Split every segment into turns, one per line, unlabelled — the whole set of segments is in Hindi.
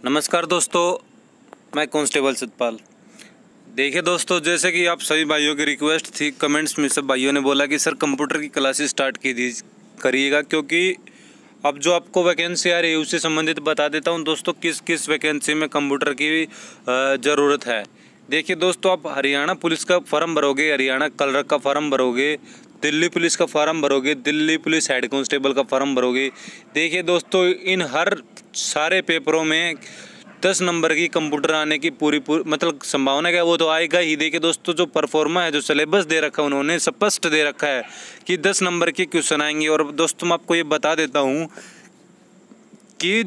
नमस्कार दोस्तों, मैं कांस्टेबल सतपाल। देखिए दोस्तों, जैसे कि आप सभी भाइयों की रिक्वेस्ट थी, कमेंट्स में सब भाइयों ने बोला कि सर कंप्यूटर की क्लासेस स्टार्ट करिएगा, क्योंकि अब जो आपको वैकेंसी आ रही है उससे संबंधित बता देता हूं दोस्तों किस किस वैकेंसी में कंप्यूटर की ज़रूरत है। देखिए दोस्तों, आप हरियाणा पुलिस का फॉर्म भरोगे, हरियाणा क्लर्क का फॉर्म भरोगे, दिल्ली पुलिस का फॉर्म भरोगे, दिल्ली पुलिस हेड कांस्टेबल का फॉर्म भरोगे। देखिए दोस्तों, इन हर सारे पेपरों में 10 नंबर की कंप्यूटर आने की पूरी मतलब संभावना है, वो तो आएगा ही। देखिए दोस्तों, जो परफॉर्मा है, जो सिलेबस दे रखा है उन्होंने स्पष्ट दे रखा है कि 10 नंबर के क्वेश्चन आएंगे। और दोस्तों मैं आपको ये बता देता हूँ कि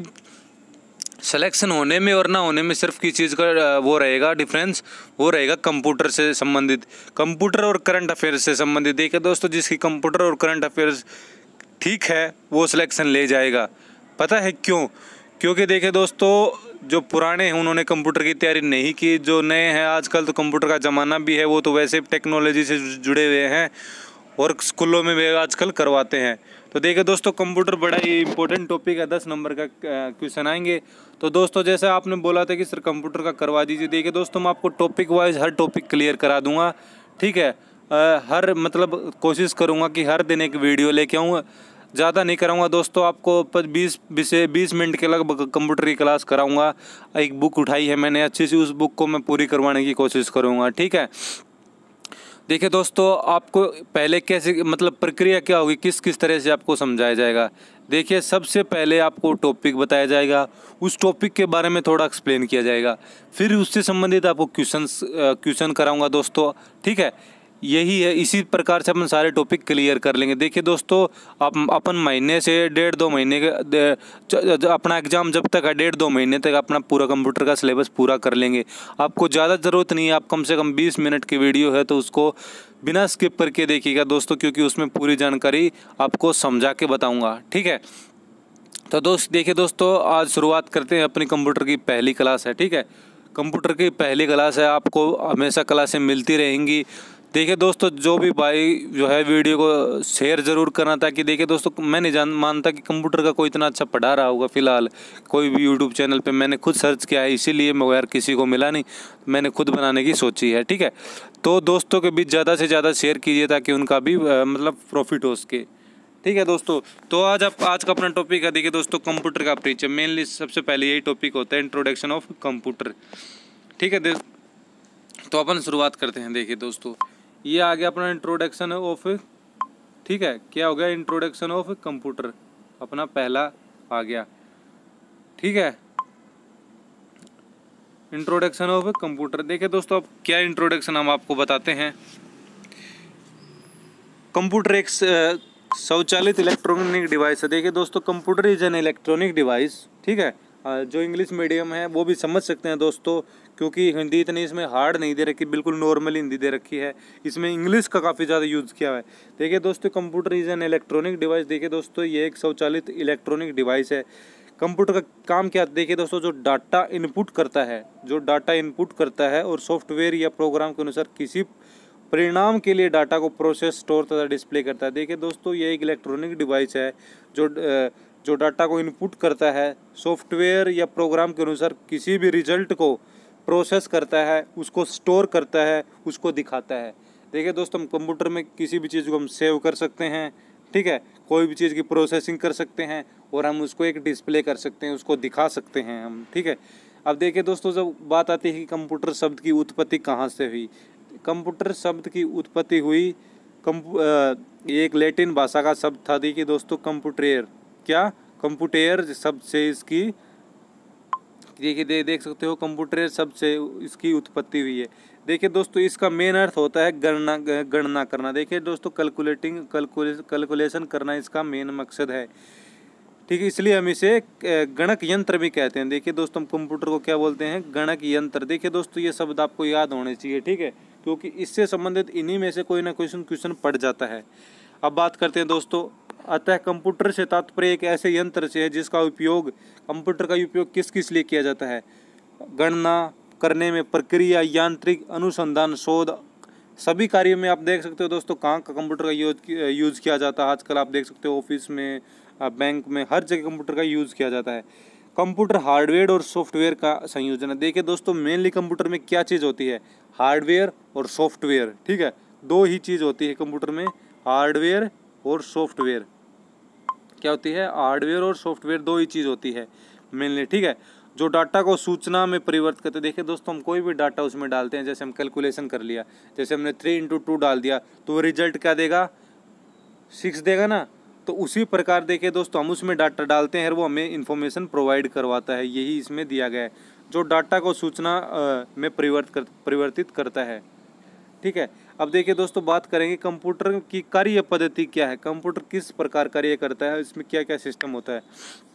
सिलेक्शन होने में और ना होने में सिर्फ किस चीज़ का वो रहेगा डिफरेंस, वो रहेगा कंप्यूटर से संबंधित, कंप्यूटर और करंट अफेयर्स से संबंधित। देखिए दोस्तों, जिसकी कंप्यूटर और करंट अफेयर्स ठीक है वो सिलेक्शन ले जाएगा। पता है क्यों? क्योंकि देखिए दोस्तों, जो पुराने हैं उन्होंने कंप्यूटर की तैयारी नहीं की, जो नए हैं आजकल तो कंप्यूटर का ज़माना भी है, वो तो वैसे टेक्नोलॉजी से जुड़े हुए हैं और स्कूलों में भी आजकल करवाते हैं। तो देखिए दोस्तों, कंप्यूटर बड़ा ही इंपॉर्टेंट टॉपिक है, 10 नंबर का क्वेश्चन आएंगे। तो दोस्तों, जैसे आपने बोला था कि सर कंप्यूटर का करवा दीजिए, देखिए दोस्तों मैं आपको टॉपिक वाइज हर टॉपिक क्लियर करा दूंगा, ठीक है। हर मतलब कोशिश करूंगा कि हर दिन एक वीडियो लेके आऊँ, ज़्यादा नहीं कराऊंगा दोस्तों। आपको 20 मिनट के लगभग कंप्यूटर की क्लास कराऊंगा। एक बुक उठाई है मैंने अच्छी सी, उस बुक को मैं पूरी करवाने की कोशिश करूँगा, ठीक है। देखिए दोस्तों, आपको पहले कैसे मतलब प्रक्रिया क्या होगी, किस किस तरह से आपको समझाया जाएगा। देखिए, सबसे पहले आपको टॉपिक बताया जाएगा, उस टॉपिक के बारे में थोड़ा एक्सप्लेन किया जाएगा, फिर उससे संबंधित आपको क्वेश्चन कराऊंगा दोस्तों, ठीक है। यही है, इसी प्रकार से अपन सारे टॉपिक क्लियर कर लेंगे। देखिए दोस्तों, आप अपन महीने से 1.5-2 महीने के अपना एग्ज़ाम जब तक है 1.5-2 महीने तक अपना पूरा कंप्यूटर का सिलेबस पूरा कर लेंगे। आपको ज़्यादा ज़रूरत नहीं है, आप कम से कम 20 मिनट की वीडियो है तो उसको बिना स्किप करके देखिएगा दोस्तों, क्योंकि उसमें पूरी जानकारी आपको समझा के बताऊँगा, ठीक है। तो देखिए दोस्तों, आज शुरुआत करते हैं। अपनी कंप्यूटर की पहली क्लास है, ठीक है। कंप्यूटर की पहली क्लास है, आपको हमेशा क्लासें मिलती रहेंगी। देखिए दोस्तों, जो भी भाई जो है वीडियो को शेयर ज़रूर करना, ताकि देखिए दोस्तों, मैं नहीं मानता कि कंप्यूटर का कोई इतना अच्छा पढ़ा रहा होगा फिलहाल कोई भी यूट्यूब चैनल पे। मैंने खुद सर्च किया है, इसीलिए मैं यार किसी को मिला नहीं, मैंने खुद बनाने की सोची है, ठीक है। तो दोस्तों के बीच ज़्यादा से ज़्यादा शेयर कीजिए ताकि उनका भी मतलब प्रॉफिट हो सके, ठीक है दोस्तों। तो आज का अपना टॉपिक है, देखिए दोस्तों, कंप्यूटर का परिचय। मेनली सबसे पहले यही टॉपिक होता है, इंट्रोडक्शन ऑफ कंप्यूटर, ठीक है। तो अपन शुरुआत करते हैं। देखिए दोस्तों, ये आ गया अपना इंट्रोडक्शन ऑफ, ठीक है। क्या हो गया? इंट्रोडक्शन ऑफ कंप्यूटर अपना पहला आ गया, ठीक है। Introduction of computer. देखिए दोस्तों, अब क्या इंट्रोडक्शन हम आपको बताते हैं। कंप्यूटर एक स्वचालित इलेक्ट्रॉनिक डिवाइस है। देखिए दोस्तों, computer is an electronic device, ठीक है। जो इंग्लिश मीडियम है वो भी समझ सकते हैं दोस्तों, क्योंकि हिंदी इतनी इसमें हार्ड नहीं दे रखी, बिल्कुल नॉर्मल हिंदी दे रखी है। इसमें इंग्लिश का काफ़ी ज़्यादा यूज़ किया है। देखिए दोस्तों, computer is an electronic device. देखिए दोस्तों, ये एक स्वचालित इलेक्ट्रॉनिक डिवाइस है। कंप्यूटर का काम क्या? देखिए दोस्तों, जो डाटा इनपुट करता है और सॉफ्टवेयर या प्रोग्राम के अनुसार किसी परिणाम के लिए डाटा को प्रोसेस, स्टोर तथा डिस्प्ले करता है। देखिए दोस्तों, ये एक इलेक्ट्रॉनिक डिवाइस है जो डाटा को इनपुट करता है, सॉफ्टवेयर या प्रोग्राम के अनुसार किसी भी रिजल्ट को प्रोसेस करता है, उसको स्टोर करता है, उसको दिखाता है। देखिए दोस्तों, हम कंप्यूटर में किसी भी चीज़ को हम सेव कर सकते हैं, ठीक है। कोई भी चीज़ की प्रोसेसिंग कर सकते हैं और हम उसको एक डिस्प्ले कर सकते हैं, उसको दिखा सकते हैं हम, ठीक है। अब देखिए दोस्तों, जब बात आती है कि कंप्यूटर शब्द की उत्पत्ति कहाँ से हुई। कंप्यूटर शब्द की उत्पत्ति हुई एक लैटिन भाषा का शब्द था। देखिए दोस्तों, कंप्यूटेर, क्या? कंप्यूटेर शब्द से इसकी, देखिए देख सकते हो, कंप्यूटर शब्द से इसकी उत्पत्ति हुई है। देखिए दोस्तों, इसका मेन अर्थ होता है गणना करना। देखिए दोस्तों, कैलकुलेशन करना इसका मेन मकसद है, ठीक है। इसलिए हम इसे गणक यंत्र भी कहते हैं। देखिए दोस्तों, हम कंप्यूटर को क्या बोलते हैं? गणक यंत्र। देखिए दोस्तों, ये शब्द आपको याद होने चाहिए, ठीक है, क्योंकि इससे संबंधित इन्हीं में से कोई ना कोई क्वेश्चन पड़ जाता है। अब बात करते हैं दोस्तों, अतः कंप्यूटर से तात्पर्य एक ऐसे यंत्र से है जिसका उपयोग, कंप्यूटर का उपयोग किस किस लिए किया जाता है? गणना करने में, प्रक्रिया, यांत्रिक अनुसंधान, शोध, सभी कार्यों में। आप देख सकते हो दोस्तों, कहाँ का कंप्यूटर का यूज़ किया जाता है। आजकल आप देख सकते हो ऑफिस में, बैंक में, हर जगह कंप्यूटर का यूज़ किया जाता है। कंप्यूटर हार्डवेयर और सॉफ्टवेयर का संयोजन है। देखिए दोस्तों, मेनली कंप्यूटर में क्या चीज़ होती है, हार्डवेयर और सॉफ्टवेयर, ठीक है, दो ही चीज़ होती है कंप्यूटर में, हार्डवेयर और सॉफ्टवेयर। क्या होती है, हार्डवेयर और सॉफ्टवेयर, दो ही चीज़ होती है मेनली, ठीक है, जो डाटा को सूचना में परिवर्तित करते हैं। देखिए दोस्तों, हम कोई भी डाटा उसमें डालते हैं, जैसे हम कैलकुलेशन कर लिया, जैसे हमने 3 × 2 डाल दिया तो रिजल्ट क्या देगा, 6 देगा ना। तो उसी प्रकार देखिए दोस्तों, हम उसमें डाटा डालते हैं और वो हमें इंफॉर्मेशन प्रोवाइड करवाता है, यही इसमें दिया गया है, जो डाटा को सूचना में परिवर्तित करता है, ठीक है। अब देखिए दोस्तों, बात करेंगे कंप्यूटर की कार्य पद्धति क्या है, कंप्यूटर किस प्रकार कार्य करता है, इसमें क्या क्या सिस्टम होता है।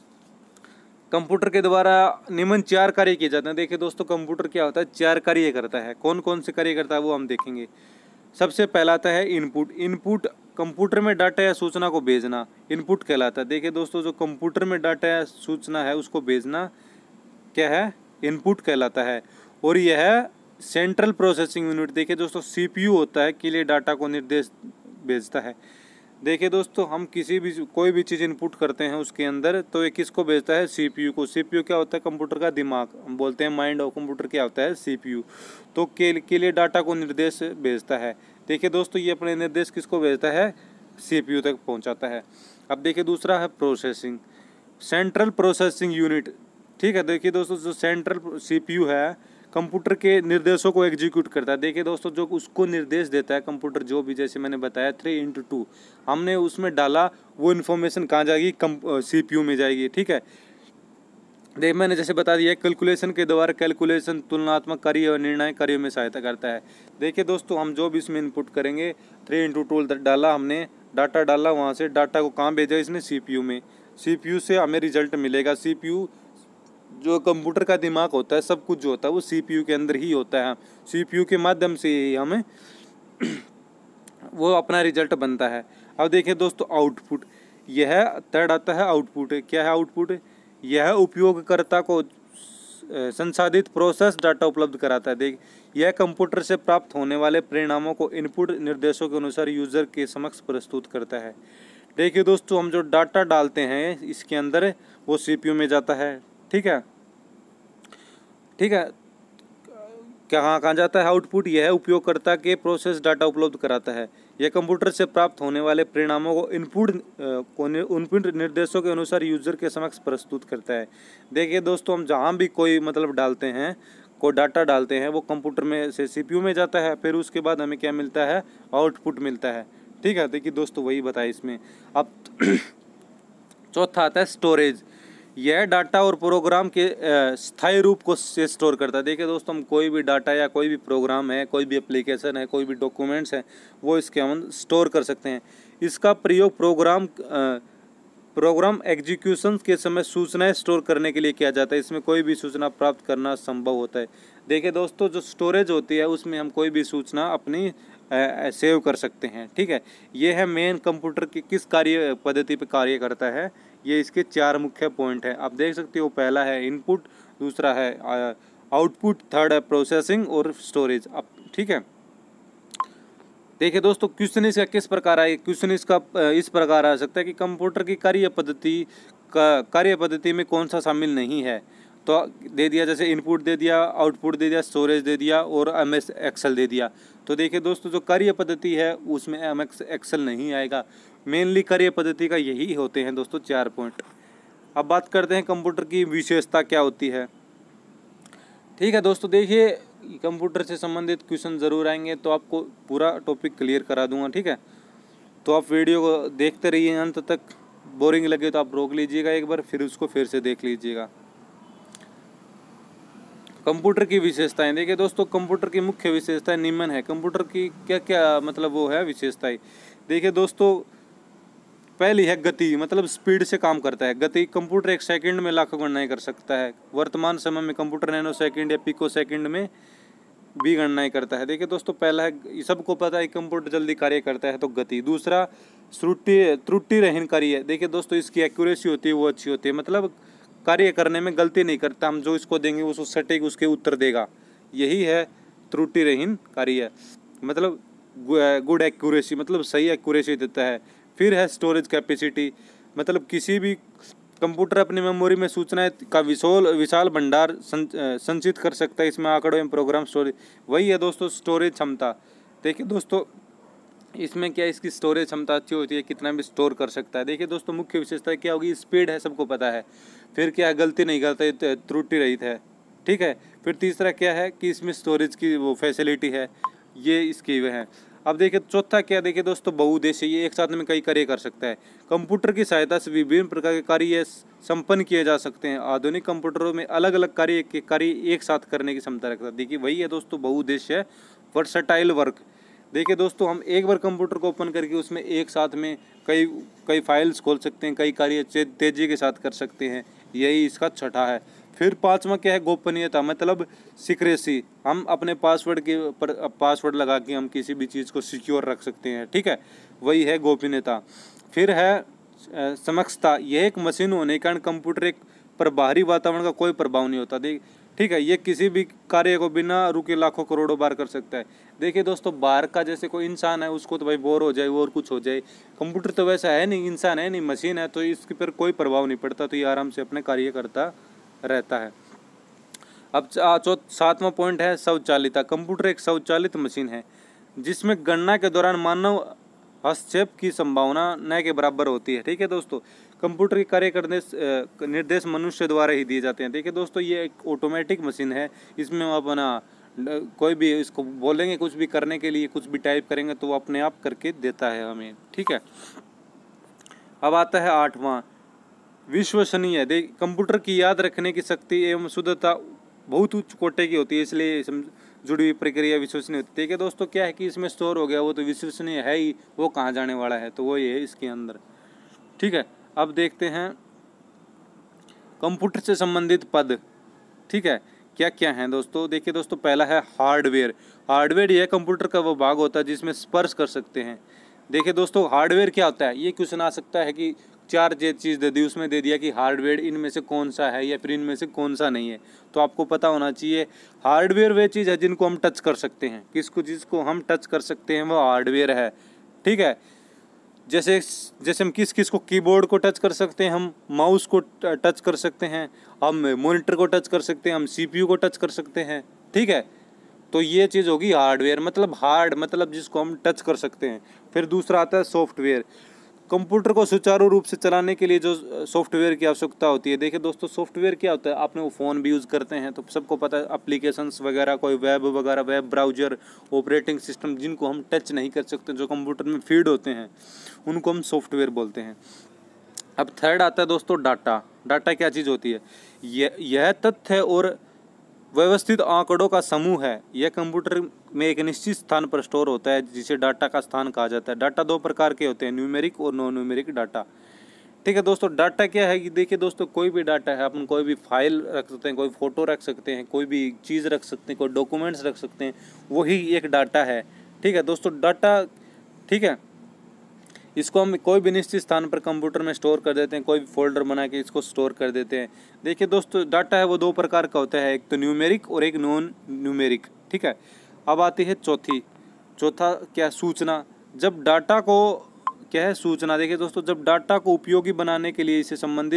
कंप्यूटर के द्वारा निम्न 4 कार्य किए जाते हैं। देखिए दोस्तों, कंप्यूटर क्या होता है, 4 कार्य करता है। कौन कौन से कार्य करता है वो हम देखेंगे। सबसे पहला आता है इनपुट। इनपुट कंप्यूटर में डाटा या सूचना को भेजना इनपुट कहलाता है। देखिए दोस्तों, जो कंप्यूटर में डाटा या सूचना है उसको भेजना क्या है, इनपुट कहलाता है। और यह है सेंट्रल प्रोसेसिंग यूनिट। देखिए दोस्तों, सीपीयू होता है के लिए डाटा को निर्देश भेजता है। देखिए दोस्तों, हम कोई भी चीज़ इनपुट करते हैं उसके अंदर, तो ये किसको भेजता है, सीपीयू को। सीपीयू क्या होता है, कंप्यूटर का दिमाग, हम बोलते हैं माइंड ऑफ कंप्यूटर क्या होता है, सीपीयू। तो के लिए डाटा को निर्देश भेजता है। देखिए दोस्तों, ये अपने निर्देश किसको भेजता है, सीपीयू तक पहुंचाता है। अब देखिए दूसरा है प्रोसेसिंग, सेंट्रल प्रोसेसिंग यूनिट, ठीक है। देखिए दोस्तों, जो सेंट्रल सीपीयू है कंप्यूटर के निर्देशों को एग्जीक्यूट करता है। देखिए दोस्तों, जो उसको निर्देश देता है कंप्यूटर, जो भी जैसे मैंने बताया 3 × 2 हमने उसमें डाला, वो इन्फॉर्मेशन कहाँ जाएगी, सीपीयू में जाएगी, ठीक है। देख मैंने जैसे बता दिया, कैलकुलेशन के द्वारा कैलकुलेशन तुलनात्मक कार्य और निर्णय कार्यों में सहायता करता है। देखिए दोस्तों, हम जो भी इसमें इनपुट करेंगे, 3 × 2 डाला हमने, डाटा डाला, वहाँ से डाटा को कहाँ भेजा, इसने सीपीयू में। सीपीयू से हमें रिजल्ट मिलेगा। सीपीयू जो कंप्यूटर का दिमाग होता है, सब कुछ जो होता है वो सीपीयू के अंदर ही होता है। सीपीयू के माध्यम से ही हमें वो अपना रिजल्ट बनता है। अब देखिए दोस्तों, आउटपुट, यह थर्ड आता है आउटपुट। क्या है आउटपुट, यह उपयोगकर्ता को संसाधित प्रोसेस डाटा उपलब्ध कराता है। देख, यह कंप्यूटर से प्राप्त होने वाले परिणामों को इनपुट निर्देशों के अनुसार यूजर के समक्ष प्रस्तुत करता है। देखिए दोस्तों, हम जो डाटा डालते हैं इसके अंदर, वो सीपीयू में जाता है, ठीक है, ठीक है। कहाँ जाता है आउटपुट, यह उपयोगकर्ता के प्रोसेस डाटा उपलब्ध कराता है। यह कंप्यूटर से प्राप्त होने वाले परिणामों को इनपुट निर्देशों के अनुसार यूजर के समक्ष प्रस्तुत करता है। देखिए दोस्तों, हम जहाँ भी कोई मतलब डालते हैं, कोई डाटा डालते हैं, वो कंप्यूटर में से सीपीयू में जाता है, फिर उसके बाद हमें क्या मिलता है, आउटपुट मिलता है, ठीक है। देखिए दोस्तों, वही बताया इसमें। अब चौथा आता है स्टोरेज। यह डाटा और प्रोग्राम के स्थायी रूप को से स्टोर करता है। देखिए दोस्तों, हम कोई भी डाटा या कोई भी प्रोग्राम है, कोई भी एप्लीकेशन है, कोई भी डॉक्यूमेंट्स है, वो इसके हम स्टोर कर सकते हैं। इसका प्रयोग प्रोग्राम एग्जीक्यूशन के समय सूचनाएं स्टोर करने के लिए किया जाता है। इसमें कोई भी सूचना प्राप्त करना संभव होता है। देखिए दोस्तों, जो स्टोरेज होती है उसमें हम कोई भी सूचना अपनी सेव कर सकते हैं, ठीक है। ये है मेन कंप्यूटर की किस कार्य पद्धति पे कार्य करता है, ये इसके 4 मुख्य पॉइंट हैं। आप देख सकते हो, पहला है इनपुट, दूसरा है आउटपुट, थर्ड है प्रोसेसिंग और स्टोरेज। अब ठीक है, देखिए दोस्तों, क्वेश्चन इसका किस प्रकार आए, क्वेश्चन इसका इस प्रकार आ सकता है कि कंप्यूटर की कार्य पद्धति में कौन सा शामिल नहीं है। तो दे दिया, जैसे इनपुट दे दिया, आउटपुट दे दिया, स्टोरेज दे दिया और MS एक्सेल दे दिया। तो देखिए दोस्तों, जो कार्य पद्धति है उसमें MS एक्सेल नहीं आएगा। मेनली कार्य पद्धति का यही होते हैं दोस्तों 4 पॉइंट। अब बात करते हैं कंप्यूटर की विशेषता क्या होती है। ठीक है दोस्तों, देखिए कंप्यूटर से संबंधित क्वेश्चन ज़रूर आएंगे, तो आपको पूरा टॉपिक क्लियर करा दूंगा, ठीक है। तो आप वीडियो को देखते रहिए अंत तक। बोरिंग लगे तो आप रोक लीजिएगा एक बार, फिर उसको फिर से देख लीजिएगा। कंप्यूटर की विशेषताएं, देखिए दोस्तों, कंप्यूटर की मुख्य विशेषताएं निम्न है। कंप्यूटर की क्या क्या मतलब वो है विशेषताएं। देखिए दोस्तों, पहली है गति, मतलब स्पीड से काम करता है। गति, कंप्यूटर 1 सेकंड में लाखों गणनाएं कर सकता है। वर्तमान समय में कंप्यूटर नैनो सेकंड या पिको सेकंड में भी गणनाएं करता है। देखिए दोस्तों, पहला है, सबको पता है कंप्यूटर जल्दी कार्य करता है, तो गति। दूसरा त्रुटि रहीन कार्य। देखिए दोस्तों, इसकी एक्यूरेसी होती है वो अच्छी होती है, मतलब कार्य करने में गलती नहीं करता। हम जो इसको देंगे उसको सटीक उसके उत्तर देगा, यही है त्रुटि रहीन कार्य, मतलब गुड एक्यूरेसी, मतलब सही एक्यूरेसी देता है। फिर है स्टोरेज कैपेसिटी, मतलब किसी भी कंप्यूटर अपनी मेमोरी में सूचनाएं का विशाल भंडार संचित कर सकता है। इसमें आंकड़ों में प्रोग्राम स्टोरेज, वही है दोस्तों स्टोरेज क्षमता। देखिए दोस्तों इसमें क्या इसकी स्टोरेज क्षमता अच्छी होती है, कितना भी स्टोर कर सकता है। देखिए दोस्तों मुख्य विशेषता क्या होगी, स्पीड है, सबको पता है। फिर क्या, गलती नहीं करता, त्रुटि रहित है, ठीक है। फिर तीसरा क्या है कि इसमें स्टोरेज की वो फैसिलिटी है, ये इसकी वह है। अब देखिए चौथा क्या, देखिए दोस्तों बहुउद्देशीय, ये एक साथ में कई कार्य कर सकता है। कंप्यूटर की सहायता से विभिन्न प्रकार के कार्य संपन्न किए जा सकते हैं। आधुनिक कंप्यूटरों में अलग अलग कार्य एक साथ करने की क्षमता रखता है। देखिए वही है दोस्तों बहुउद्देशीय वर्सटाइल वर्क। देखिए दोस्तों हम एक बार कंप्यूटर को ओपन करके उसमें एक साथ में कई फाइल्स खोल सकते हैं, कई कार्य तेजी के साथ कर सकते हैं, यही इसका छठा है। फिर पांचवा क्या है, गोपनीयता, मतलब सिक्रेसी। हम अपने पासवर्ड लगा के हम किसी भी चीज़ को सिक्योर रख सकते हैं, ठीक है, वही है गोपनीयता। फिर है समक्षता, यह एक मशीन होने के कारण कंप्यूटर एक पर बाहरी वातावरण का कोई प्रभाव नहीं होता। ठीक है, ये किसी भी कार्य को बिना रुके लाखों करोड़ों बार कर सकता है। देखिए दोस्तों बाहर का जैसे कोई इंसान है उसको तो भाई बोर हो जाए और कुछ हो जाए, कंप्यूटर तो वैसा है नहीं, इंसान है नहीं, मशीन है, तो इसके पर कोई प्रभाव नहीं पड़ता, तो ये आराम से अपने कार्य करता रहता है। अब सातवां पॉइंट है स्वचालिता। कंप्यूटर एक स्वचालित मशीन है जिसमें गणना के दौरान मानव हस्तक्षेप की संभावना न के बराबर होती है। ठीक है दोस्तों, कंप्यूटर के कार्य करने निर्देश मनुष्य द्वारा ही दिए जाते हैं। देखिए दोस्तों ये एक ऑटोमेटिक मशीन है, इसमें हम अपना कोई भी इसको बोलेंगे कुछ भी करने के लिए, कुछ भी टाइप करेंगे तो वो अपने आप करके देता है हमें। ठीक है, अब आता है आठवां, विश्वसनीय। देख कंप्यूटर की याद रखने की शक्ति एवं शुद्धता बहुत उच्च कोटि की होती है, इसलिए जुड़ी हुई प्रक्रिया विश्वसनीय होती है। ठीक है दोस्तों, क्या है कि इसमें स्टोर हो गया वो तो विश्वसनीय है ही, वो कहाँ जाने वाला है, तो वो ये है इसके अंदर। ठीक है, अब देखते हैं कंप्यूटर से संबंधित पद। ठीक है, क्या क्या है दोस्तों। देखिए दोस्तों पहला है हार्डवेयर। हार्डवेयर यह कंप्यूटर का वो भाग होता है जिसमें स्पर्श कर सकते हैं। देखिए दोस्तों हार्डवेयर क्या होता है, ये क्वेश्चन आ सकता है कि चार चीज़ दे दी, उसमें दे दिया कि हार्डवेयर इनमें से कौन सा है या फिर इनमें से कौन सा नहीं है, तो आपको पता होना चाहिए हार्डवेयर वे चीज़ है जिनको हम टच कर सकते हैं। किसको, जिसको हम टच कर सकते हैं वो हार्डवेयर है। ठीक है, जैसे हम किस को कीबोर्ड को टच कर सकते हैं, हम माउस को टच कर सकते हैं, हम मॉनिटर को टच कर सकते हैं, हम सीपीयू को टच कर सकते हैं। ठीक है, तो ये चीज़ होगी हार्डवेयर, मतलब हार्ड मतलब जिसको हम टच कर सकते हैं। फिर दूसरा आता है सॉफ्टवेयर। कंप्यूटर को सुचारू रूप से चलाने के लिए जो सॉफ्टवेयर की आवश्यकता होती है। देखिए दोस्तों सॉफ्टवेयर क्या होता है, आपने वो फ़ोन भी यूज़ करते हैं तो सबको पता है, एप्लीकेशंस वगैरह, कोई वेब वगैरह, वेब ब्राउज़र, ऑपरेटिंग सिस्टम जिनको हम टच नहीं कर सकते, जो कंप्यूटर में फीड होते हैं, उनको हम सॉफ्टवेयर बोलते हैं। अब थर्ड आता है दोस्तों डाटा। डाटा क्या चीज़ होती है, यह तथ्य और व्यवस्थित आंकड़ों का समूह है। यह कंप्यूटर में एक निश्चित स्थान पर स्टोर होता है जिसे डाटा का स्थान कहा जाता है। डाटा दो प्रकार के होते हैं, न्यूमेरिक और नॉन न्यूमेरिक डाटा। ठीक है दोस्तों, डाटा क्या है कि देखिए दोस्तों कोई भी डाटा है, अपन कोई भी फाइल रख सकते हैं, कोई फोटो रख सकते हैं, कोई भी चीज़ रख सकते हैं, कोई डॉक्यूमेंट्स रख सकते हैं, वही एक डाटा है। ठीक है दोस्तों, डाटा, ठीक है, इसको हम कोई भी निश्चित स्थान पर कंप्यूटर में स्टोर कर देते हैं, कोई भी फोल्डर बना के इसको स्टोर कर देते हैं। देखिए दोस्तों डाटा है वो दो प्रकार का होता है, एक तो न्यूमेरिक और एक नॉन न्यूमेरिक। ठीक है, अब आती है चौथा क्या, सूचना। जब डाटा को क्या है, सूचना। देखिए दोस्तों जब डाटा को उपयोगी बनाने के लिए इसे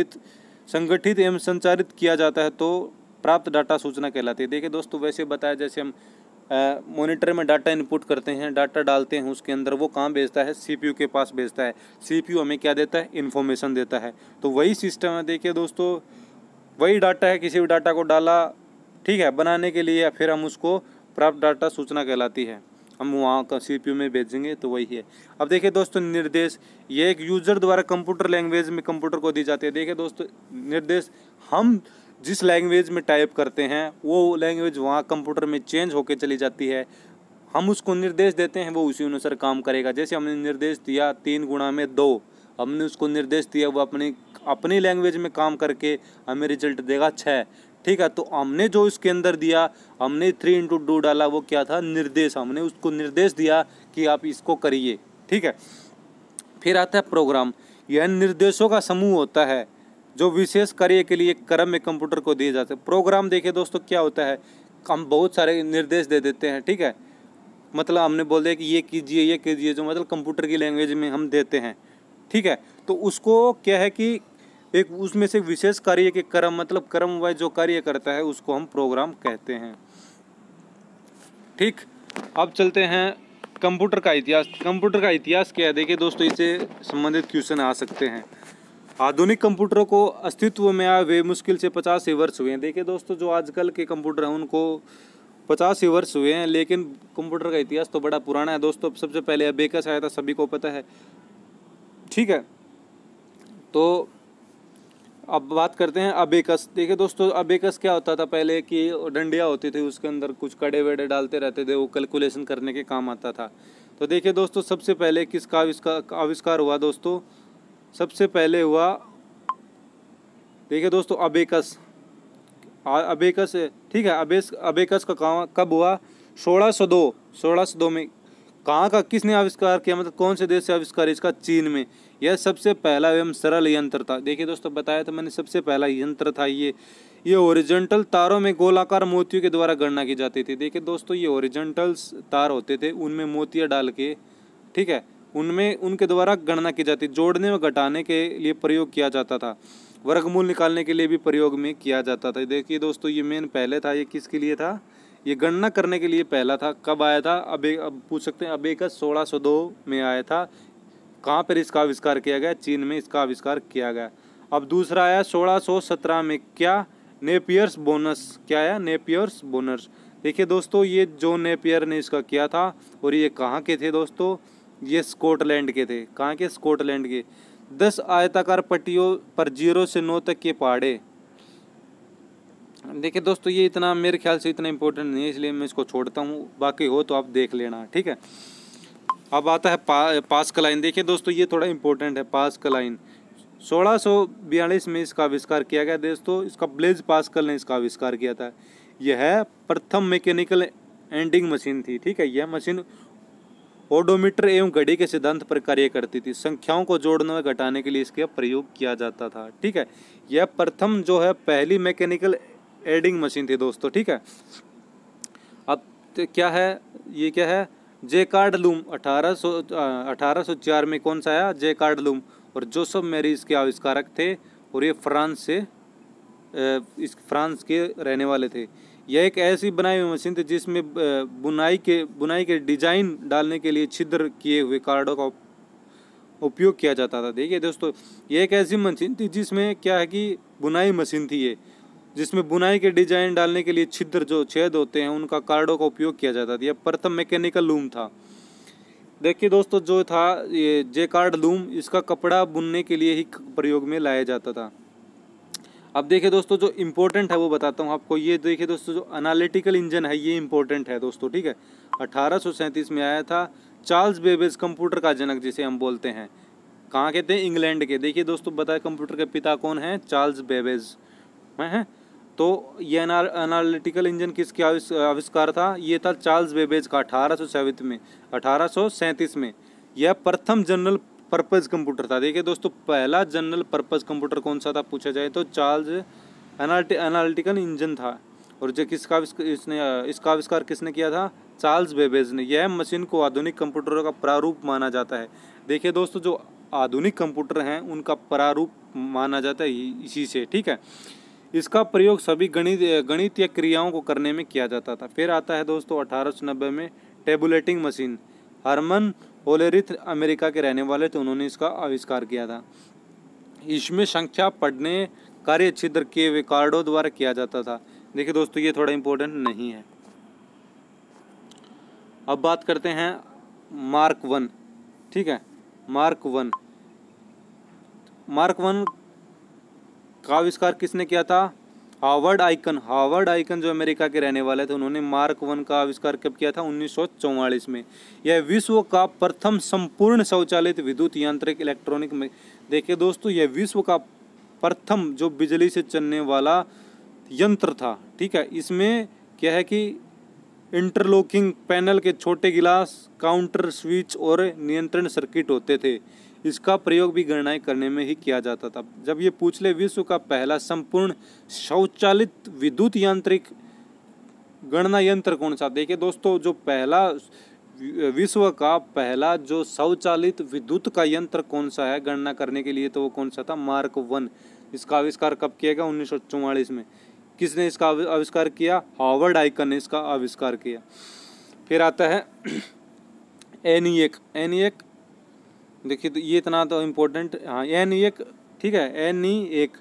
संगठित एवं संचारित किया जाता है तो प्राप्त डाटा सूचना कहलाती है। देखिए दोस्तों वैसे बताया, जैसे हम मॉनिटर में डाटा इनपुट करते हैं, डाटा डालते हैं उसके अंदर, वो कहाँ भेजता है, सीपीयू के पास भेजता है। सीपीयू हमें क्या देता है, इन्फॉर्मेशन देता है। तो वही सिस्टम है। देखिए दोस्तों वही डाटा है, किसी भी डाटा को डाला, ठीक है, बनाने के लिए, या फिर हम उसको प्राप्त डाटा सूचना कहलाती है, हम वहाँ का सीपीयू में भेजेंगे तो वही है। अब देखिए दोस्तों निर्देश, ये एक यूजर द्वारा कंप्यूटर लैंग्वेज में कंप्यूटर को दी जाती है। देखिए दोस्तों निर्देश, हम जिस लैंग्वेज में टाइप करते हैं वो लैंग्वेज वहाँ कंप्यूटर में चेंज होके चली जाती है। हम उसको निर्देश देते हैं, वो उसी अनुसार काम करेगा। जैसे हमने निर्देश दिया 3 गुणा में 2, हमने उसको निर्देश दिया, वो अपनी लैंग्वेज में काम करके हमें रिजल्ट देगा 6। ठीक है, तो हमने जो इसके अंदर दिया, हमने 3 × 2 डाला, वो क्या था, निर्देश। हमने उसको निर्देश दिया कि आप इसको करिए। ठीक है, फिर आता है प्रोग्राम। यह निर्देशों का समूह होता है जो विशेष कार्य के लिए क्रम में कंप्यूटर को दिए जाते हैं। प्रोग्राम देखिए दोस्तों क्या होता है, हम बहुत सारे निर्देश दे देते हैं। ठीक है, मतलब हमने बोल दिया कि ये कीजिए, जो मतलब कंप्यूटर की लैंग्वेज में हम देते हैं। ठीक है, तो उसको क्या है कि एक उसमें से विशेष कार्य के क्रम, मतलब क्रम वाइज जो कार्य करता है उसको हम प्रोग्राम कहते हैं। ठीक, अब चलते हैं कंप्यूटर का इतिहास। कंप्यूटर का इतिहास क्या है, देखिए दोस्तों, इससे संबंधित क्वेश्चन आ सकते हैं। आधुनिक कंप्यूटरों को अस्तित्व में आए वे मुश्किल से 50 ही वर्ष हुए हैं। देखिए दोस्तों, जो आजकल के कंप्यूटर हैं उनको 50 ही वर्ष हुए हैं, लेकिन कंप्यूटर का इतिहास तो बड़ा पुराना है दोस्तों। सबसे पहले अबेकस आया था, सभी को पता है। ठीक है, तो अब बात करते हैं अबेकस। देखिए दोस्तों, अबेकस क्या होता था पहले कि डंडियाँ होती थी, उसके अंदर कुछ कड़े वेड़े डालते रहते थे, वो कैलकुलेशन करने के काम आता था। तो देखिए दोस्तों, सबसे पहले किसका आविष्कार हुआ दोस्तों? सबसे पहले हुआ, देखिए दोस्तों, अबेकस। अबेकस, ठीक है, अबेकस का काम कब हुआ? 1602 में। कहाँ का किसने आविष्कार किया, मतलब कौन से देश से आविष्कार? इसका चीन में। यह सबसे पहला एवं सरल यंत्र था। देखिए दोस्तों, बताया था मैंने, सबसे पहला यंत्र था ये ओरिजेंटल तारों में गोलाकार मोतियों के द्वारा गणना की जाती थी। देखिए दोस्तों, ये ओरिजेंटल तार होते थे, उनमें मोतियाँ डाल के, ठीक है, उनमें उनके द्वारा गणना की जाती, जोड़ने व घटाने के लिए प्रयोग किया जाता था, वर्गमूल निकालने के लिए भी प्रयोग में किया जाता था। देखिए दोस्तों, ये मेन पहले था, ये किसके लिए था? ये गणना करने के लिए पहला था। कब आया था? अब पूछ सकते हैं, अबेकस 1602 में आया था। कहाँ पर इसका आविष्कार किया गया? चीन में इसका आविष्कार किया गया। अब दूसरा आया 1617 में, क्या? Napier's bones. क्या आया? Napier's bones. देखिए दोस्तों, ये जॉन नेपियर ने इसका किया था, और ये कहाँ के थे दोस्तों? ये स्कॉटलैंड के थे। कहाँ के? स्कॉटलैंड के। 10 आयताकार पट्टियों पर 0 से 9 तक के पहाड़े। देखिए दोस्तों, ये इतना मेरे ख्याल से इतना इम्पोर्टेंट नहीं है, इसलिए मैं इसको छोड़ता हूँ, बाकी हो तो आप देख लेना। ठीक है, अब आता है पास्कल लाइन। देखिए दोस्तों, ये थोड़ा इम्पोर्टेंट है। पास्कल लाइन 1642 में इसका आविष्कार किया गया दोस्तों। इसका ब्लेज पास्कल ने इसका आविष्कार किया था। यह प्रथम मैकेनिकल एंडिंग मशीन थी। ठीक है, यह मशीन ओडोमीटर एवं घड़ी के सिद्धांत पर कार्य करती थी। संख्याओं को जोड़ने व घटाने के लिए इसका प्रयोग किया जाता था। ठीक है, यह प्रथम जो है पहली मैकेनिकल एडिंग मशीन थी दोस्तों। ठीक है, अब क्या है, ये क्या है? Jacquard loom. 1804 में कौन सा आया? Jacquard loom. और जोसेफ मेरी इसके आविष्कारक थे, और ये फ्रांस के रहने वाले थे। यह एक ऐसी बनाई हुई मशीन थी जिसमें बुनाई के डिजाइन डालने के लिए छिद्र किए हुए कार्डों का उपयोग किया जाता था। देखिए दोस्तों, ये एक ऐसी मशीन थी जिसमें क्या है कि बुनाई मशीन थी ये, जिसमें बुनाई के डिजाइन डालने के लिए छिद्र जो छेद होते हैं उनका कार्डों का उपयोग किया जाता था। यह प्रथम मैकेनिकल लूम था। देखिए दोस्तों, जो था ये जेकार्ड लूम, इसका कपड़ा बुनने के लिए ही प्रयोग में लाया जाता था। अब देखिए दोस्तों, जो इम्पोर्टेंट है वो बताता हूँ आपको। ये देखिए दोस्तों, जो एनालिटिकल इंजन है ये इम्पोर्टेंट है दोस्तों। ठीक है, 1837 में आया था। चार्ल्स बेबेज कंप्यूटर का जनक जिसे हम बोलते हैं, कहाँ के थे? इंग्लैंड के। देखिए दोस्तों, बताए कंप्यूटर के पिता कौन हैं? चार्ल्स बेबेज हैं। तो ये एनालिटिकल इंजन किसके आविष्कार था? ये था चार्ल्स बेबेज का, 1837 में। यह प्रथम जनरल पर्पज कंप्यूटर था। देखिए दोस्तों, पहला जनरल पर्पज कंप्यूटर कौन सा था पूछा जाए तो चार्ल्स एनालिटिकल इंजन था। और जो इसका आविष्कार किसने किया था? चार्ल्स बेबेज ने। यह मशीन को आधुनिक कंप्यूटरों का प्रारूप माना जाता है। देखिए दोस्तों, जो आधुनिक कंप्यूटर हैं उनका प्रारूप माना जाता है इसी से। ठीक है, इसका प्रयोग सभी गणितीय क्रियाओं को करने में किया जाता था। फिर आता है दोस्तों 1890 में tabulating machine. Herman Hollerith America के रहने वाले थे, उन्होंने इसका आविष्कार किया था। इसमें संख्या पढ़ने कार्य छिद्र किए हुए कार्डों द्वारा किया जाता था। देखिए दोस्तों, ये थोड़ा इम्पोर्टेंट नहीं है। अब बात करते हैं मार्क 1। ठीक है, मार्क वन का आविष्कार किसने किया था? हार्वर्ड आइकन जो अमेरिका के रहने वाले थे, उन्होंने मार्क 1 का आविष्कार कब किया था? 1944 में। यह विश्व का प्रथम संपूर्ण स्वचालित विद्युत यांत्रिक इलेक्ट्रॉनिक में। देखिए दोस्तों, यह विश्व का प्रथम जो बिजली से चलने वाला यंत्र था। ठीक है, इसमें क्या है कि इंटरलॉकिंग पैनल के छोटे गिलास, काउंटर स्विच और नियंत्रण सर्किट होते थे। इसका प्रयोग भी गणनाएं करने में ही किया जाता था। जब ये पूछ ले विश्व का पहला संपूर्ण स्वचालित विद्युत यांत्रिक गणना यंत्र कौन सा? देखिए दोस्तों, जो पहला विश्व का पहला जो स्वचालित विद्युत का यंत्र कौन सा है गणना करने के लिए, तो वो कौन सा था? मार्क 1। इसका आविष्कार कब किया गया? 1944 में। किसने इसका आविष्कार किया? हार्वर्ड आइकन ने इसका आविष्कार किया। फिर आता है ENIAC। ENIAC देखिए तो ये इतना तो इम्पोर्टेंट, हाँ ENIAC, ठीक है। ENIAC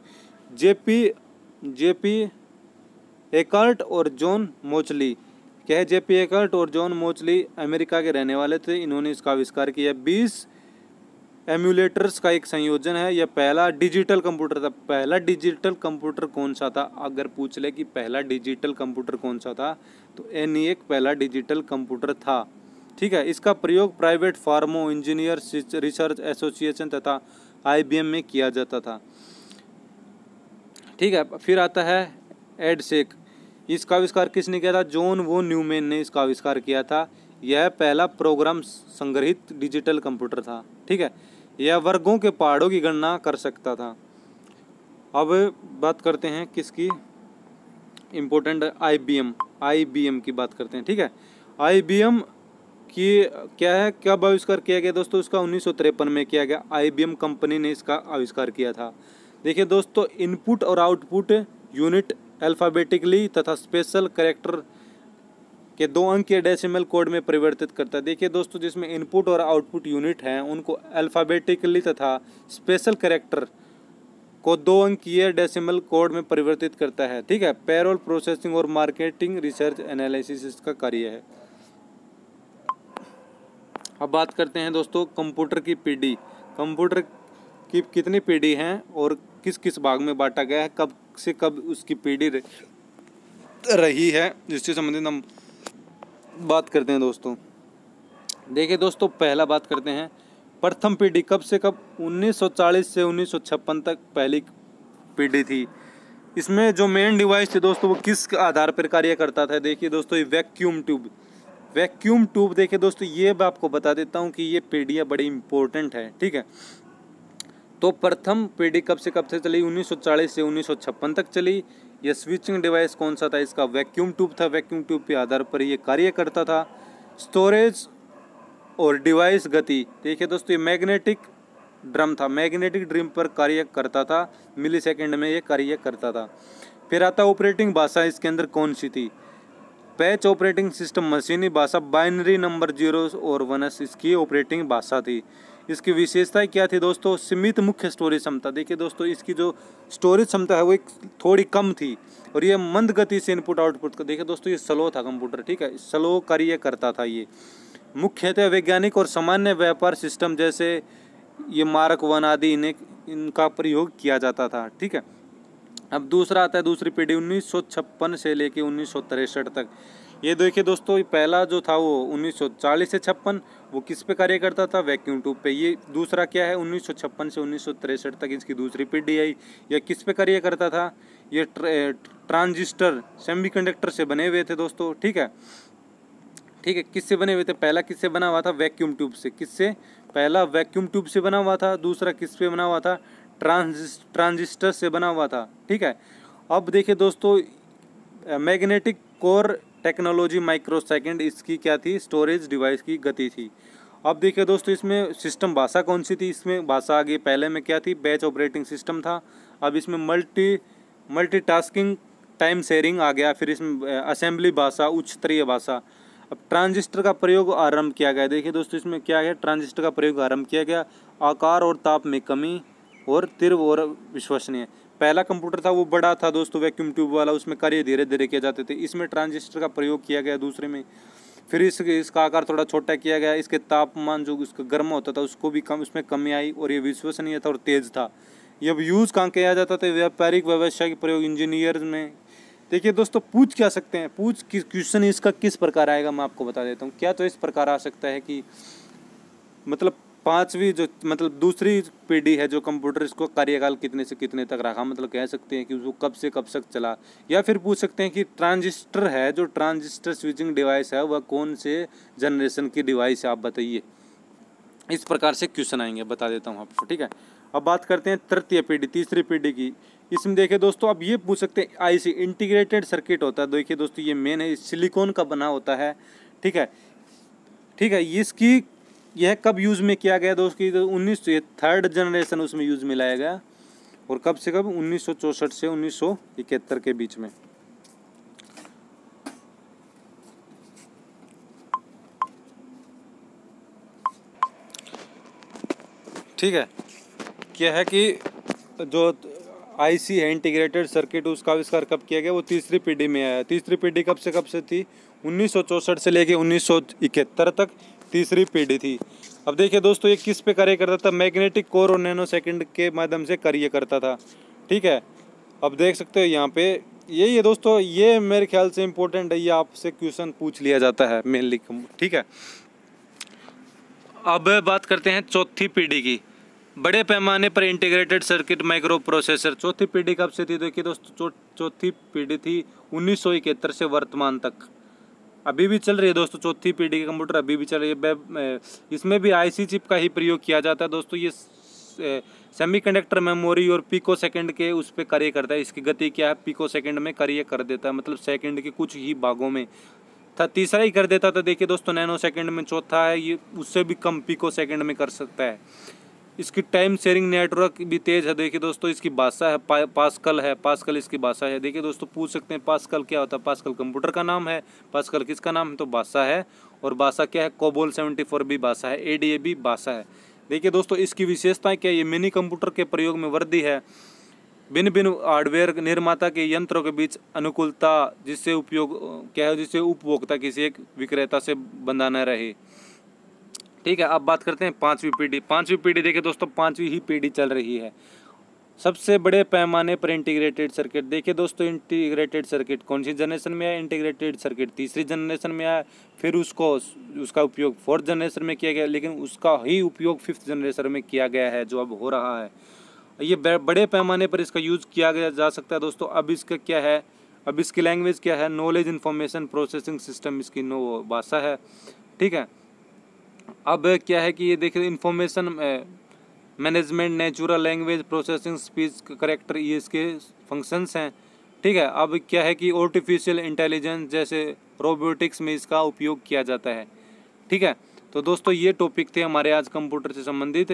जेपी एकर्ट और जॉन मोचली, क्या है? जेपी एकर्ट और जॉन मोचली अमेरिका के रहने वाले थे, इन्होंने इसका आविष्कार किया। 20 एम्यूलेटर्स का एक संयोजन है। यह पहला डिजिटल कंप्यूटर था। पहला डिजिटल कंप्यूटर कौन सा था? अगर पूछ ले कि पहला डिजिटल कंप्यूटर कौन सा था, तो ENIAC पहला डिजिटल कंप्यूटर था, ठीक है। इसका प्रयोग प्राइवेट फार्मो, इंजीनियर रिसर्च एसोसिएशन तथा IBM में किया जाता था, ठीक है। फिर आता है EDSEC। इसका आविष्कार किसने किया था? जॉन वोन न्यूमैन ने इसका आविष्कार किया था। यह पहला प्रोग्राम संग्रहित डिजिटल कंप्यूटर था, ठीक है। यह वर्गों के पहाड़ों की गणना कर सकता था। अब बात करते हैं किसकी इम्पोर्टेंट, IBM की बात करते हैं, ठीक है। IBM की क्या है, कब आविष्कार किया गया दोस्तों? इसका 1953 में किया गया। IBM कंपनी ने इसका आविष्कार किया था। देखिए दोस्तों, इनपुट और आउटपुट यूनिट अल्फ़ाबेटिकली तथा स्पेशल कैरेक्टर के 2 अंक के डेसिमल कोड में परिवर्तित करता है। देखिए दोस्तों, जिसमें इनपुट और आउटपुट यूनिट हैं उनको अल्फ़ाबेटिकली तथा स्पेशल कैरेक्टर को 2 अंकीय डेसिमल कोड में परिवर्तित करता है, ठीक है। पेरोल प्रोसेसिंग और मार्केटिंग रिसर्च एनालिसिस इसका कार्य है। अब बात करते हैं दोस्तों कंप्यूटर की पीढ़ी। कंप्यूटर की कितनी पीढ़ी हैं और किस किस भाग में बांटा गया है, कब से कब उसकी पीढ़ी रही है, जिससे संबंधित हम बात करते हैं दोस्तों। देखिए दोस्तों, पहला बात करते हैं प्रथम पीढ़ी कब से कब? 1940 से 1956 तक पहली पीढ़ी थी। इसमें जो मेन डिवाइस थे दोस्तों वो किस आधार पर कार्य करता था? देखिए दोस्तों, ये वैक्यूम ट्यूब। देखिए दोस्तों, ये मैं आपको बता देता हूँ कि ये पीढ़ियाँ बड़ी इंपॉर्टेंट है, ठीक है। तो प्रथम पीढ़ी कब से कब से चली? 1940 से 1956 तक चली। यह स्विचिंग डिवाइस कौन सा था? इसका वैक्यूम ट्यूब था। वैक्यूम ट्यूब के आधार पर ये कार्य करता था। स्टोरेज और डिवाइस गति, देखिए दोस्तों, ये मैग्नेटिक ड्रम था। मैग्नेटिक ड्रम पर कार्य करता था, मिलीसेकंड में ये कार्य करता था। फिर आता ऑपरेटिंग भाषा, इसके अंदर कौन सी थी? पैच ऑपरेटिंग सिस्टम, मशीनी भाषा, बाइनरी नंबर 0 और 1 इसकी ऑपरेटिंग भाषा थी। इसकी विशेषताएं क्या थी दोस्तों? सीमित मुख्य स्टोरेज क्षमता। देखिए दोस्तों, इसकी जो स्टोरेज क्षमता है वो एक थोड़ी कम थी और ये मंद गति से इनपुट आउटपुट का, देखिए दोस्तों, ये स्लो था कंप्यूटर, ठीक है, स्लो कार्य करता था ये। मुख्यतः वैज्ञानिक और सामान्य व्यापार सिस्टम जैसे ये मार्क 1 आदि इनका प्रयोग किया जाता था, ठीक है। अब दूसरा आता है दूसरी पीढ़ी 1956 से लेके 1963 तक। ये देखिए दोस्तों, ये पहला जो था वो 1940 से 56, वो किस पे कार्य करता था? वैक्यूम ट्यूब पे। ये दूसरा क्या है? 1956 से 1963 तक इसकी दूसरी पीढ़ी आई। यह किस पे कार्य करता था? ये ट्रांजिस्टर सेमीकंडक्टर से बने हुए थे दोस्तों, ठीक है। किससे बने हुए थे? पहला किससे बना हुआ था? वैक्यूम ट्यूब से। किससे? पहला वैक्यूम ट्यूब से बना हुआ था। दूसरा किस पे बना हुआ था? ट्रांजिस्टर से बना हुआ था, ठीक है। अब देखिए दोस्तों, मैग्नेटिक कोर टेक्नोलॉजी माइक्रोसेकंड इसकी क्या थी? स्टोरेज डिवाइस की गति थी। अब देखिए दोस्तों, इसमें सिस्टम भाषा कौन सी थी? इसमें भाषा आगे पहले में क्या थी? बैच ऑपरेटिंग सिस्टम था। अब इसमें मल्टीटास्किंग टाइम शेयरिंग आ गया। फिर इसमें असेंबली भाषा, उच्च स्तरीय भाषा। अब ट्रांजिस्टर का प्रयोग आरंभ किया गया। देखिए दोस्तों, इसमें क्या है? ट्रांजिस्टर का प्रयोग आरंभ किया गया। आकार और ताप में कमी और तीव्र और विश्वसनीय। पहला कंप्यूटर था वो बड़ा था दोस्तों, वैक्यूम ट्यूब वाला, उसमें कार्य धीरे धीरे किए जाते थे। इसमें ट्रांजिस्टर का प्रयोग किया गया दूसरे में। फिर इसका आकार थोड़ा छोटा किया गया। इसके तापमान जो उसका गर्म होता था उसको भी उसमें कमी आई और ये विश्वसनीय था और तेज था। ये यूज़ कहाँ किया जाता था? व्यापारिक व्यवसाय प्रयोग, इंजीनियर में। देखिए दोस्तों, पूछ क्या सकते हैं? क्वेश्चन इसका किस प्रकार आएगा मैं आपको बता देता हूँ। क्या तो इस प्रकार आ सकता है कि मतलब पांचवी जो मतलब दूसरी पीढ़ी है जो कंप्यूटर, इसको कार्यकाल कितने से कितने तक रखा, मतलब कह सकते हैं कि वो कब से कब तक चला। या फिर पूछ सकते हैं कि ट्रांजिस्टर है, जो ट्रांजिस्टर स्विचिंग डिवाइस है, वह कौन से जनरेशन की डिवाइस है, आप बताइए। इस प्रकार से क्वेश्चन आएंगे, बता देता हूँ आपको, ठीक है। अब बात करते हैं तृतीय पीढ़ी, तीसरी पीढ़ी की। इसमें देखिए दोस्तों, अब ये पूछ सकते हैं आईसी, इंटीग्रेटेड सर्किट होता है। देखिए दोस्तों, ये मेन है, सिलिकॉन का बना होता है, ठीक है। इसकी यह कब यूज़ में किया गया दोस्तों? 19 थर्ड जनरेशन उसमें यूज़ में लाया गया और कब से कब 1964 से 1971 के बीच में। ठीक है, क्या है कि जो आईसी है इंटीग्रेटेड सर्किट, उसका आविष्कार कब किया गया, वो तीसरी पीढ़ी में आया। तीसरी पीढ़ी कब से थी, 1964 से लेके 1971 तक तीसरी पीढ़ी थी। अब देखिए दोस्तों, ये किस पे कार्य करता था, मैग्नेटिक कोर और नैनो सेकंड के माध्यम से कार्य करता था। ठीक है, अब देख सकते हो यहाँ पे यही है दोस्तों, ये मेरे ख्याल से इम्पोर्टेंट है, ये आपसे क्वेश्चन पूछ लिया जाता है मेनली। ठीक है, अब बात करते हैं चौथी पीढ़ी की, बड़े पैमाने पर इंटीग्रेटेड सर्किट माइक्रो प्रोसेसर। चौथी पीढ़ी कब से थी, देखिए दोस्तों, चौथी पीढ़ी थी 1971 से वर्तमान तक, अभी भी चल रही है दोस्तों। चौथी पीढ़ी के कंप्यूटर अभी भी चल रही है। इसमें भी आईसी चिप का ही प्रयोग किया जाता है दोस्तों। ये सेमीकंडक्टर मेमोरी और पिको सेकंड के उस पर कार्य करता है। इसकी गति क्या है, पिको सेकंड में कार्य कर देता है, मतलब सेकंड के कुछ ही भागों में था। तीसरा ही कर देता था, देखिए दोस्तों, नैनो सेकंड में। चौथा है ये उससे भी कम पिको सेकंड में कर सकता है। इसकी टाइम शेयरिंग नेटवर्क भी तेज है। देखिए दोस्तों, इसकी भाषा है पास्कल है, पास्कल इसकी भाषा है। देखिए दोस्तों, पूछ सकते हैं पास्कल क्या होता है। पास्कल कंप्यूटर का नाम है, पास्कल किसका नाम है, तो भाषा है। और भाषा क्या है, कोबोल 74 भी भाषा है, एडीए भी भाषा है। देखिए दोस्तों, इसकी विशेषताएं क्या है, ये मिनी कंप्यूटर के प्रयोग में वृद्धि है। भिन्न भिन्न हार्डवेयर निर्माता के यंत्रों के बीच अनुकूलता, जिससे उपयोग क्या है, जिससे उपभोक्ता किसी एक विक्रेता से बंधा न रहे। ठीक है, अब बात करते हैं पांचवी पीढ़ी। पांचवी पीढ़ी देखिए दोस्तों, पांचवी ही पीढ़ी चल रही है। सबसे बड़े पैमाने पर इंटीग्रेटेड सर्किट। देखिए दोस्तों, इंटीग्रेटेड सर्किट कौन सी जनरेशन में आया, इंटीग्रेटेड सर्किट तीसरी जनरेशन में आया। फिर उसका उपयोग फोर्थ जनरेशन में किया गया, लेकिन उसका ही उपयोग फिफ्थ जनरेशन में किया गया है, जो अब हो रहा है। ये बड़े पैमाने पर इसका यूज़ किया गया जा सकता है दोस्तों। अब इसका क्या है, अब इसकी लैंग्वेज क्या है, नॉलेज इन्फॉर्मेशन प्रोसेसिंग सिस्टम इसकी भाषा है। ठीक है, अब क्या है कि ये देखिए, information management, natural language processing, speech character, ये इसके फंक्शंस हैं। ठीक है, अब क्या है कि आर्टिफिशियल इंटेलिजेंस जैसे रोबोटिक्स में इसका उपयोग किया जाता है। ठीक है, तो दोस्तों, ये टॉपिक थे हमारे आज कंप्यूटर से संबंधित।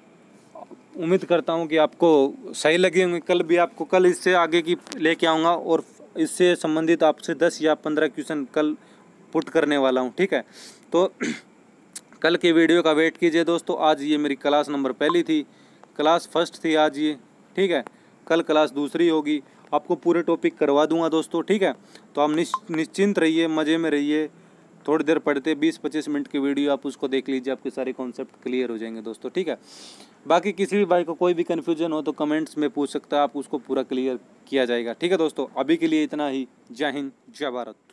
उम्मीद करता हूँ कि आपको सही लगे होंगे। कल इससे आगे की लेके आऊँगा और इससे संबंधित आपसे 10 या 15 क्वेश्चन कल पुट करने वाला हूँ। ठीक है, तो कल की वीडियो का वेट कीजिए दोस्तों। आज ये मेरी क्लास नंबर पहली थी, क्लास फर्स्ट थी आज ये। ठीक है, कल क्लास दूसरी होगी, आपको पूरे टॉपिक करवा दूंगा दोस्तों। ठीक है, तो आप निश्चिंत रहिए, मज़े में रहिए। थोड़ी देर पढ़ते 20-25 मिनट की वीडियो आप उसको देख लीजिए, आपके सारे कॉन्सेप्ट क्लियर हो जाएंगे दोस्तों। ठीक है, बाकी किसी भी भाई को कोई भी कन्फ्यूजन हो तो कमेंट्स में पूछ सकता है, आप उसको पूरा क्लियर किया जाएगा। ठीक है दोस्तों, अभी के लिए इतना ही। जय हिंद, जय भारत।